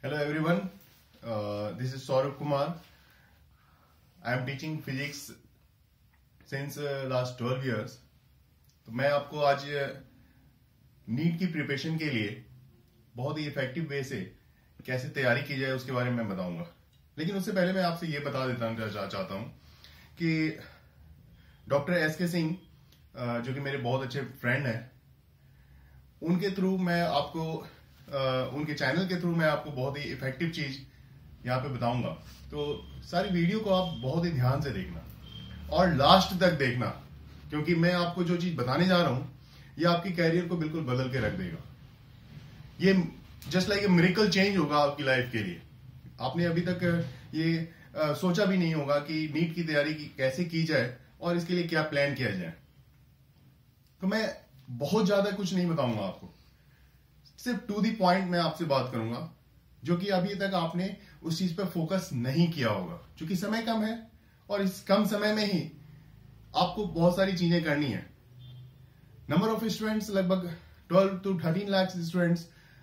Hello everyone, this is Saurabh Kumar. I am teaching physics since last 12 years. तो मैं आपको आज NEET की प्रिपरेशन के लिए बहुत ही इफेक्टिव वे से कैसे तैयारी की जाए उसके बारे में बताऊंगा। लेकिन उससे पहले मैं आपसे ये बता देता चाहता हूं कि डॉक्टर एस.के. सिंह जो कि मेरे बहुत अच्छे फ्रेंड हैं, उनके थ्रू मैं आपको उनके चैनल के थ्रू मैं आपको बहुत ही इफेक्टिव चीज यहाँ पे बताऊंगा। तो सारी वीडियो को आप बहुत ही ध्यान से देखना और लास्ट तक देखना, क्योंकि मैं आपको जो चीज बताने जा रहा हूं ये आपकी कैरियर को बिल्कुल बदल के रख देगा। ये just like a miracle change होगा आपकी लाइफ के लिए। आपने अभी तक ये सोचा भी नहीं होगा कि नीट की तैयारी कैसे की जाए और इसके लिए क्या प्लान किया जाए। तो मैं बहुत ज्यादा कुछ नहीं बताऊंगा आपको, सिर्फ टू दी पॉइंट मैं आपसे बात करूंगा, जो कि अभी तक आपने उस चीज पर फोकस नहीं किया होगा, क्योंकि समय कम है और इस कम समय में ही आपको बहुत सारी चीजें करनी है। नंबर ऑफ स्टूडेंट्स लगभग 12 to 13 लाख स्टूडेंट्स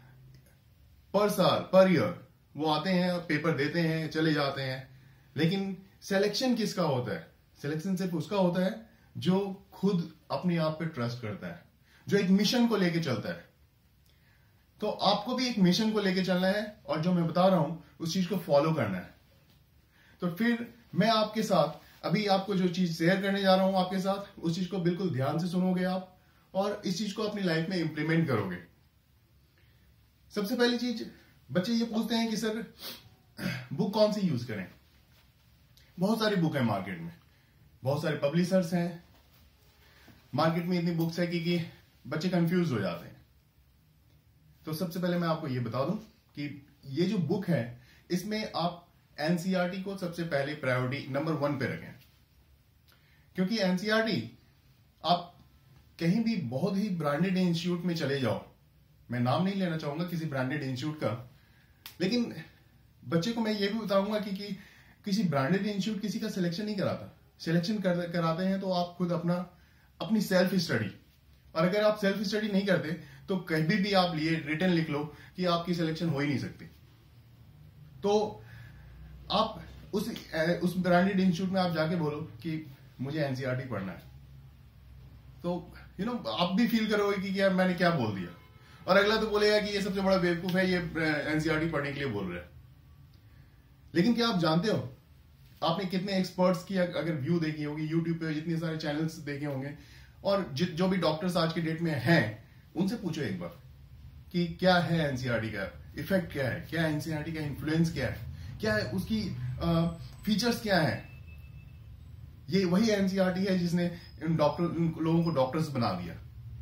पर साल पर ईयर वो आते हैं, पेपर देते हैं, चले जाते हैं। लेकिन सिलेक्शन किसका होता है? सिलेक्शन सिर्फ उसका होता है जो खुद अपने आप पे ट्रस्ट करता है, जो एक मिशन को लेके चलता है। तो आपको भी एक मिशन को लेके चलना है और जो मैं बता रहा हूं उस चीज को फॉलो करना है। तो फिर मैं आपके साथ अभी आपको जो चीज शेयर करने जा रहा हूं आपके साथ, उस चीज को बिल्कुल ध्यान से सुनोगे आप और इस चीज को अपनी लाइफ में इंप्लीमेंट करोगे। सबसे पहली चीज, बच्चे ये पूछते हैं कि सर बुक कौन सी यूज करें। बहुत सारी बुक है मार्केट में, बहुत सारे पब्लिशर्स हैं मार्केट में, इतनी बुक्स है कि बच्चे कंफ्यूज हो जाते हैं। तो सबसे पहले मैं आपको ये बता दूं कि ये जो बुक है इसमें आप एनसीईआरटी को सबसे पहले प्रायोरिटी नंबर 1 पे रखें, क्योंकि एनसीईआरटी आप कहीं भी बहुत ही ब्रांडेड इंस्टीट्यूट में चले जाओ, मैं नाम नहीं लेना चाहूंगा किसी ब्रांडेड इंस्टीट्यूट का, लेकिन बच्चे को मैं ये भी बताऊंगा कि किसी ब्रांडेड इंस्टीट्यूट किसी का सिलेक्शन नहीं कराता। सिलेक्शन कराते हैं तो आप खुद अपनी सेल्फ स्टडी, और अगर आप सेल्फ स्टडी नहीं करते तो कभी भी आप लिए रिटर्न लिख लो कि आपकी सिलेक्शन हो ही नहीं सकती। तो आप उस ब्रांडेड इंस्टीट्यूट में आप जाके बोलो कि मुझे एनसीईआरटी पढ़ना है, तो आप भी फील करोगे कि यार मैंने क्या बोल दिया, और अगला तो बोलेगा कि ये सबसे बड़ा बेवकूफ है, ये एनसीईआरटी पढ़ने के लिए बोल रहा है। लेकिन क्या आप जानते हो आपने कितने एक्सपर्ट्स की अगर व्यू देखी होगी यूट्यूब पे, जितने सारे चैनल्स देखे होंगे, और जो भी डॉक्टर्स आज के डेट में हैं उनसे पूछो एक बार कि क्या है एनसीईआरटी का इफेक्ट, क्या है, क्या एनसीईआरटी का इन्फ्लुएंस क्या है उसकी फीचर्स क्या है। ये वही एनसीईआरटी है जिसने इन लोगों को डॉक्टर्स बना दिया।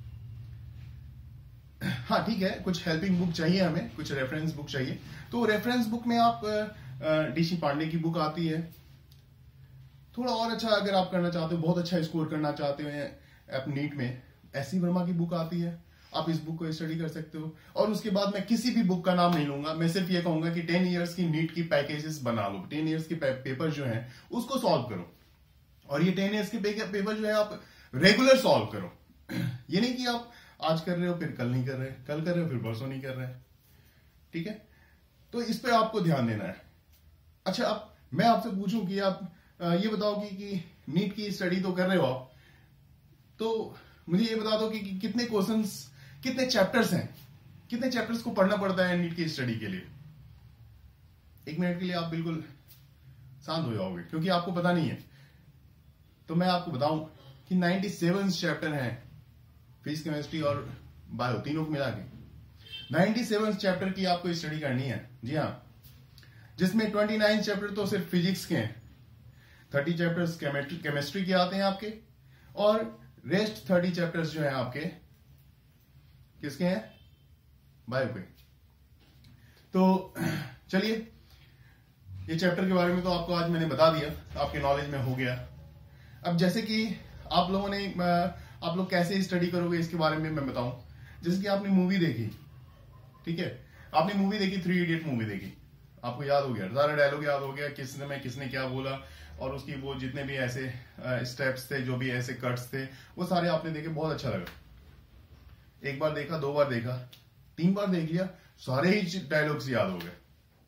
हाँ ठीक है, कुछ हेल्पिंग बुक चाहिए हमें, कुछ रेफरेंस बुक चाहिए। तो रेफरेंस बुक में आप डीसी पांडे की बुक आती है। थोड़ा और अच्छा अगर आप करना चाहते हो, बहुत अच्छा स्कोर करना चाहते हो आप नीट में, एससी वर्मा की बुक आती है, आप इस बुक को स्टडी कर सकते हो। और उसके बाद मैं किसी भी बुक का नाम नहीं लूंगा, मैं सिर्फ ये कहूंगा कि 10 इयर्स की नीट की पैकेजेस बना लो, 10 इयर्स के पेपर जो है उसको सॉल्व करो, और ये 10 इयर्स के पेपर जो है आप रेगुलर सॉल्व करो। ये नहीं कि आप आज कर रहे हो फिर कल नहीं कर रहे, कल कर रहे हो फिर परसों नहीं कर रहे। ठीक है, तो इस पे आपको ध्यान देना है। अच्छा, अब मैं आपसे पूछूं कि आप ये बताओ कि नीट की स्टडी तो कर रहे हो आप, तो मुझे ये बता दो कि कितने क्वेश्चंस, कितने चैप्टर्स हैं, कितने चैप्टर्स को पढ़ना पड़ता है नीट की स्टडी के लिए। 1 मिनट के लिए आप बिल्कुल शांत हो जाओगे, क्योंकि आपको पता नहीं है। तो मैं आपको बताऊं कि 97 चैप्टर हैं, फिजिक्स, केमिस्ट्री और बायो तीनों को मिला के 97 चैप्टर की आपको स्टडी करनी है। जी हाँ, जिसमें 29 चैप्टर तो सिर्फ फिजिक्स के हैं, 30 चैप्टर्स केमिस्ट्री के आते हैं आपके, और रेस्ट 30 चैप्टर्स जो हैं आपके किसके हैं? बायो के। तो चलिए, ये चैप्टर के बारे में तो आपको आज मैंने बता दिया, आपके नॉलेज में हो गया। अब जैसे कि आप लोग कैसे स्टडी करोगे इसके बारे में मैं बताऊं। जैसे कि आपने मूवी देखी, ठीक है, आपने मूवी देखी, 3 इडियट मूवी देखी, आपको याद हो गया, सारा डायलॉग याद हो गया, किसने क्या बोला, और उसकी वो जितने भी ऐसे स्टेप्स थे, जो भी ऐसे कट्स थे, वो सारे आपने देखे, बहुत अच्छा लगा। 1 बार देखा, 2 बार देखा, 3 बार देख लिया, सारे ही डायलॉग्स याद हो गए।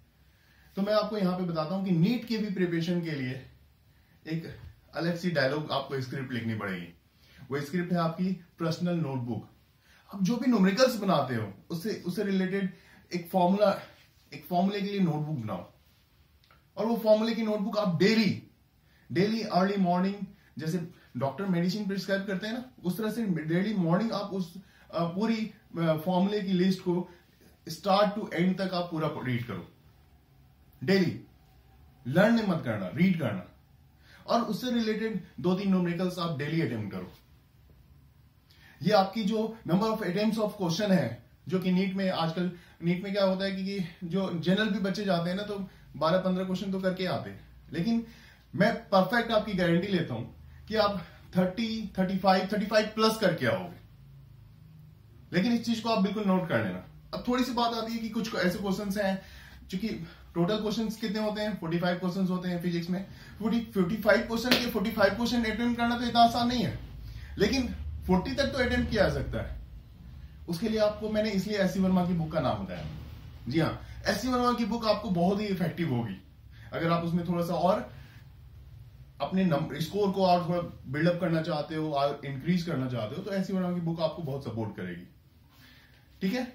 तो मैं आपको यहां पे बताता हूं कि नीट के भी प्रिपरेशन के लिए एक अलग सी डायलॉग आपको स्क्रिप्ट लिखनी पड़ेगी। वो स्क्रिप्ट है आपकी पर्सनल नोटबुक। आप जो भी न्यूमेरिकल्स बनाते हो उससे रिलेटेड एक फॉर्मूले के लिए नोटबुक बनाओ, और वो फॉर्मूले की नोटबुक आप डेली अर्ली मॉर्निंग, जैसे डॉक्टर मेडिसिन प्रिस्क्राइब करते हैं ना, उस तरह से डेली मॉर्निंग आप उस पूरी फॉर्मूले की लिस्ट को स्टार्ट टू एंड तक आप पूरा रीड करो। डेली लर्न मत करना, रीड करना, और उससे रिलेटेड 2-3 न्यूमेरिकल्स आप डेली अटेम्प्ट करो। ये आपकी जो number of attempts of question है, जो कि नीट में क्या होता है कि जो जनरल भी बच्चे जाते हैं ना, तो 12-15 क्वेश्चन तो करके आते हैं, लेकिन मैं परफेक्ट आपकी गारंटी लेता हूं कि आप 35 प्लस करके आओगे। लेकिन इस चीज को आप बिल्कुल नोट कर लेना। अब थोड़ी सी बात आती है कि कुछ ऐसे क्वेश्चंस हैं, चूंकि टोटल क्वेश्चंस कितने होते हैं, 45 क्वेश्चंस होते हैं फिजिक्स में। 45 क्वेश्चन अटेम्प्ट करना तो इतना आसान नहीं है, लेकिन 40 तक तो अटेम्प्ट किया जा सकता है। उसके लिए आपको मैंने इसलिए एस सी वर्मा की बुक का नाम बताया। जी हाँ, एस सी वर्मा की बुक आपको बहुत ही इफेक्टिव होगी अगर आप उसमें थोड़ा सा और अपने स्कोर को और थोड़ा बिल्डअप करना चाहते हो और इंक्रीज करना चाहते हो, तो एस सी वर्मा की बुक आपको बहुत सपोर्ट करेगी। ठीक है,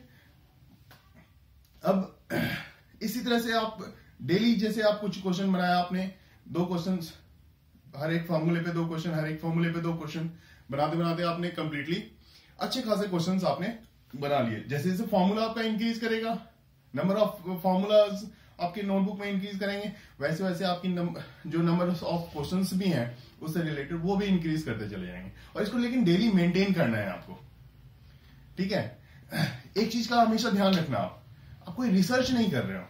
अब इसी तरह से आप डेली, जैसे आप कुछ क्वेश्चन बनाया आपने, 2 क्वेश्चन हर एक फॉर्मूले पे 2 क्वेश्चन, हर एक फॉर्मूले पे 2 क्वेश्चन, बनाते बनाते आपने कंप्लीटली अच्छे खासे क्वेश्चंस आपने बना लिए। जैसे जैसे फॉर्मूला आपका इंक्रीज करेगा, नंबर ऑफ फॉर्मूलाज आपके नोटबुक में इंक्रीज करेंगे, वैसे वैसे आपकी जो नंबर ऑफ क्वेश्चंस भी हैं उससे रिलेटेड वो भी इंक्रीज करते चले जाएंगे। और इसको लेकिन डेली मेंटेन करना है आपको। ठीक है, एक चीज का हमेशा ध्यान रखना, आप कोई रिसर्च नहीं कर रहे हो।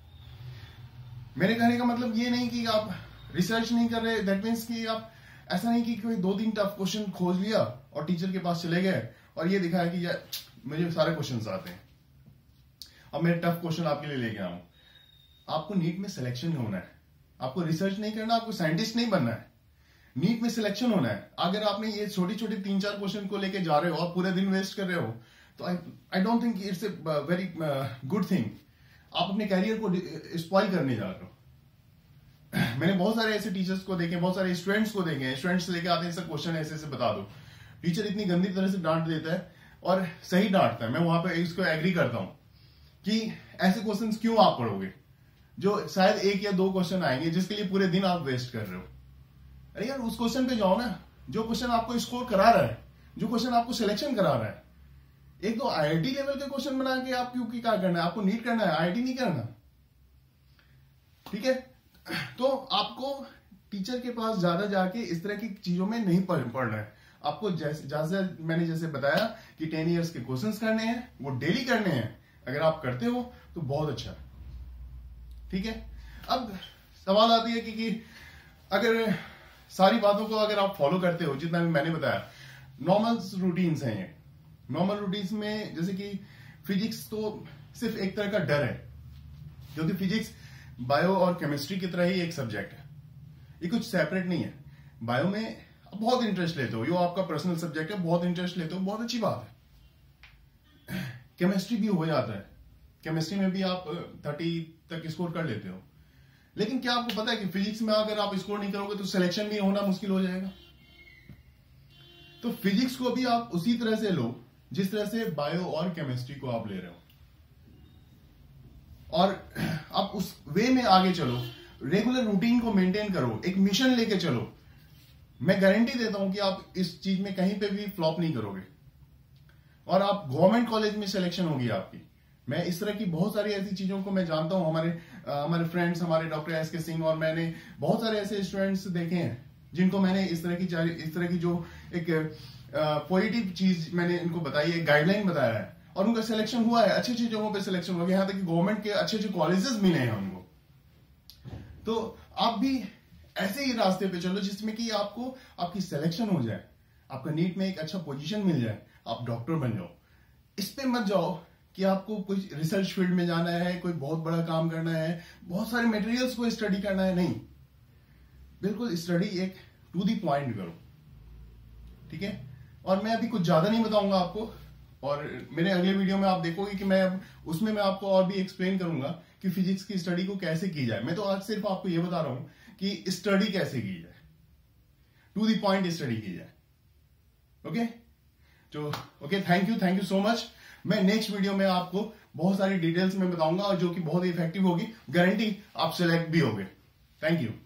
मेरे कहने का मतलब ये नहीं कि आप रिसर्च नहीं कर रहे, दैट मीन्स कि आप ऐसा नहीं कि कोई 2-3 टफ क्वेश्चन खोज लिया और टीचर के पास चले गए और ये दिखाया कि यार मुझे सारे क्वेश्चंस आते हैं, अब मैं टफ क्वेश्चन आपके लिए लेके आऊं। आपको नीट में सिलेक्शन होना है, आपको रिसर्च नहीं करना, आपको साइंटिस्ट नहीं बनना है। नीट में सिलेक्शन होना है। अगर आपने ये छोटी छोटी 3-4 क्वेश्चन को लेके जा रहे हो और पूरे दिन वेस्ट कर रहे हो, तो I don't think it's a very good thing. आप अपने कैरियर को स्पॉइल करने जा रहे हो। मैंने बहुत सारे ऐसे टीचर्स को देखे, बहुत सारे स्टूडेंट्स को देखे, स्टूडेंट्स लेके आते हैं सर क्वेश्चन ऐसे ऐसे बता दो, टीचर इतनी गंदी तरह से डांट देता है, और सही डांटता है, मैं वहां पे इसको एग्री करता हूं कि ऐसे क्वेश्चंस क्यों आप पढ़ोगे जो शायद 1 या 2 क्वेश्चन आएंगे जिसके लिए पूरे दिन आप वेस्ट कर रहे हो। अरे यार उस क्वेश्चन पे जाओ ना जो क्वेश्चन आपको स्कोर करा रहा है, जो क्वेश्चन आपको सिलेक्शन करा रहा है। एक तो आईआईटी लेवल के क्वेश्चन बना के आप क्यों क्या करना है, आपको नीट करना है, आईआईटी नहीं करना। ठीक है, तो आपको टीचर के पास ज्यादा जाके इस तरह की चीजों में नहीं पढ़ना है। आपको जैसे मैंने जैसे बताया कि 10 इयर्स के क्वेश्चंस करने हैं, वो डेली करने हैं। अगर आप करते हो तो बहुत अच्छा है। ठीक है, अब सवाल आती है कि अगर सारी बातों को अगर आप फॉलो करते हो, जितना भी मैंने बताया, नॉर्मल रूटीन्स हैं ये। नॉर्मल रूटीन्स में जैसे कि फिजिक्स तो सिर्फ एक तरह का डर है, क्योंकि फिजिक्स बायो और केमिस्ट्री की तरह ही एक सब्जेक्ट है, ये कुछ सेपरेट नहीं है। बायो में आप बहुत इंटरेस्ट लेते हो, ये आपका पर्सनल सब्जेक्ट है, बहुत इंटरेस्ट लेते हो, बहुत अच्छी बात है। केमिस्ट्री भी हो जाता है, केमिस्ट्री में भी आप 30 तक स्कोर कर लेते हो, लेकिन क्या आपको पता है कि फिजिक्स में अगर आप स्कोर नहीं करोगे तो सिलेक्शन भी होना मुश्किल हो जाएगा। तो फिजिक्स को भी आप उसी तरह से लो जिस तरह से बायो और केमिस्ट्री को आप ले रहे हो, और आप उस वे में आगे चलो, रेगुलर रूटीन को मेंटेन करो, एक मिशन लेके चलो। मैं गारंटी देता हूं कि आप इस चीज में कहीं पे भी फ्लॉप नहीं करोगे, और आप गवर्नमेंट कॉलेज में सिलेक्शन होगी आपकी। मैं इस तरह की बहुत सारी ऐसी चीजों को मैं जानता हूं, हमारे फ्रेंड्स, हमारे डॉक्टर एस.के. सिंह, और मैंने बहुत सारे ऐसे स्टूडेंट्स देखे हैं जिनको मैंने इस तरह की जो एक पॉजिटिव चीज मैंने इनको बताई है, गाइडलाइन बताया है, और उनका सिलेक्शन हुआ है, अच्छी अच्छी जगहों पे सिलेक्शन हुआ है, यहां तक कि गवर्नमेंट के अच्छे अच्छे कॉलेजेस मिले हैं उनको। तो आप भी ऐसे ही रास्ते पे चलो जिसमें कि आपको आपकी सिलेक्शन हो जाए, आपका नीट में एक अच्छा पोजीशन मिल जाए, आप डॉक्टर बन जाओ। इस पे मत जाओ कि आपको कोई रिसर्च फील्ड में जाना है, कोई बहुत बड़ा काम करना है, बहुत सारे मटेरियल्स को स्टडी करना है। नहीं, बिल्कुल स्टडी एक टू दी पॉइंट करो। ठीक है, और मैं अभी कुछ ज्यादा नहीं बताऊंगा आपको, और मेरे अगले वीडियो में आप देखोगे कि मैं उसमें मैं आपको और भी एक्सप्लेन करूंगा कि फिजिक्स की स्टडी को कैसे की जाए। मैं तो आज सिर्फ आपको ये बता रहा हूं कि स्टडी कैसे की जाए, टू द पॉइंट स्टडी की जाए। ओके, तो okay, thank you so much. मैं नेक्स्ट वीडियो में आपको बहुत सारी डिटेल्स में बताऊंगा और जो कि बहुत इफेक्टिव होगी, गारंटी आप सिलेक्ट भी होगे। Thank you.